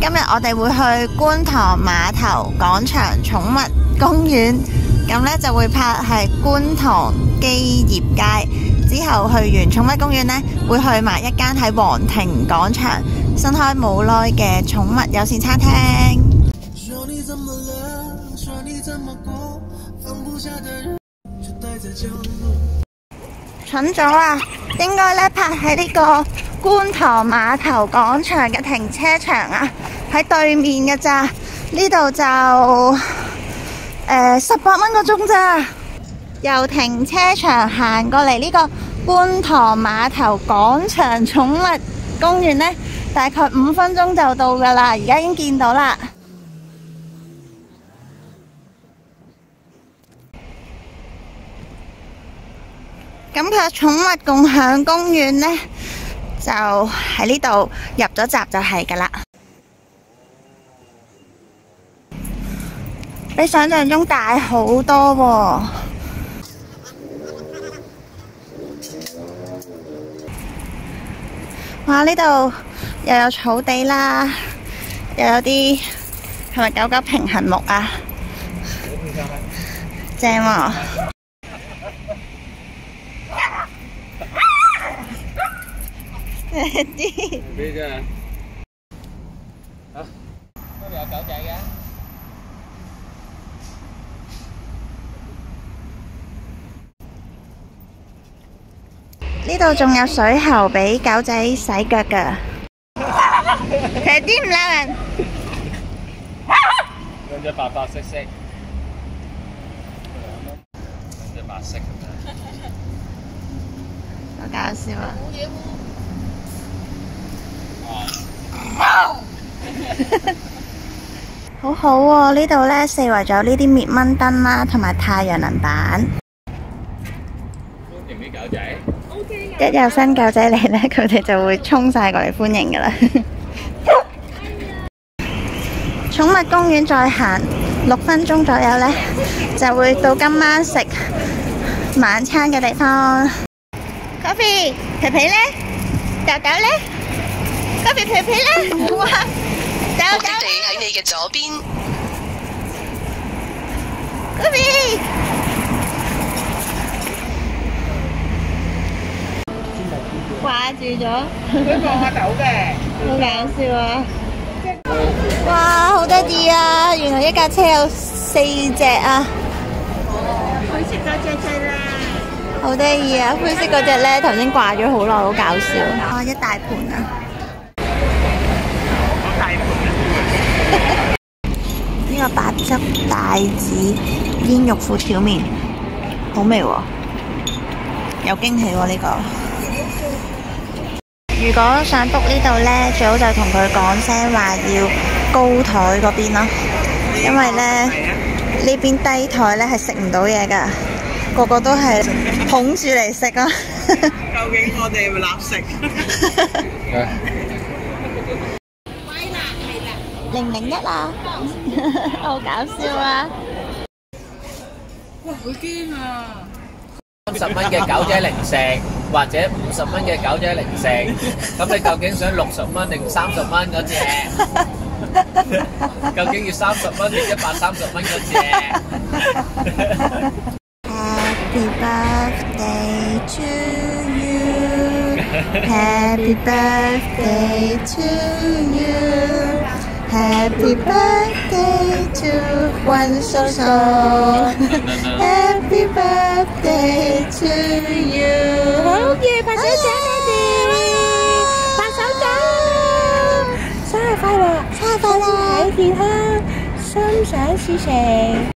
今日我哋會去觀塘碼頭廣場寵物公園，咁呢就會拍係觀塘基業街，之後去完寵物公園呢，會去埋一間喺皇庭廣場新開冇耐嘅寵物友善餐廳。蠢咗啊！應該呢拍喺呢個觀塘碼頭廣場嘅停車場啊，喺對面嘅咋，呢度就18蚊個鐘咋。由停車場行過嚟呢個觀塘碼頭廣場寵物公園呢，大概5分鐘就到噶啦，而家已經見到啦。咁佢寵物共享公園呢，就喺呢度入咗閘就係噶啦，比想象中大好多喎。哇！呢度又有草地啦，又有啲係咪狗狗平衡木啊？正喎！啲咩啫？啊，嗰度有狗仔嘅。呢度仲有水喉俾狗仔洗腳㗎。其實啲唔鬧人。兩隻白白色色，兩隻白色咁樣。好搞笑啊！好好喎，呢度呢四圍仲有呢啲滅蚊燈啦，同埋太陽能板。歡迎啲狗仔。一有新狗仔嚟呢，佢哋就會衝晒過嚟歡迎噶啦。寵物公園再行6分鐘左右呢，就會到今晚食晚餐嘅地方。Coffee， 皮皮呢？狗狗呢？Coffee， 皮皮呢？哇！目的地喺你嘅左邊。Coffee， 掛住咗。佢望下狗嘅，好搞笑啊！哇，好得意啊！原來一架車有4隻啊！灰色嗰隻最靚，好得意啊！灰色嗰隻呢，頭先掛咗好耐，好搞笑。哇，一大盤啊！呢個白汁帶子煙肉褲條麵，好味喎，有驚喜喎呢個。如果想 book 呢度呢，最好就同佢講聲話要高台嗰邊咯，因為呢呢邊低台呢係食唔到嘢㗎，個個都係捧住嚟食啊。究竟我哋係咪立食？001啊，好搞笑啊！哇，好驚啊！30蚊嘅狗仔零食，或者50蚊嘅狗仔零食，咁你究竟想60蚊定30蚊嗰隻？究竟要30蚊定130蚊嗰隻？Happy birthday to you, Happy birthday to you, Happy birthday to 溫叔叔，Happy birthday to you。好嘢，拍手掌，Daddy，拍手掌，生日快樂，生日快樂，身體健康，心想事成。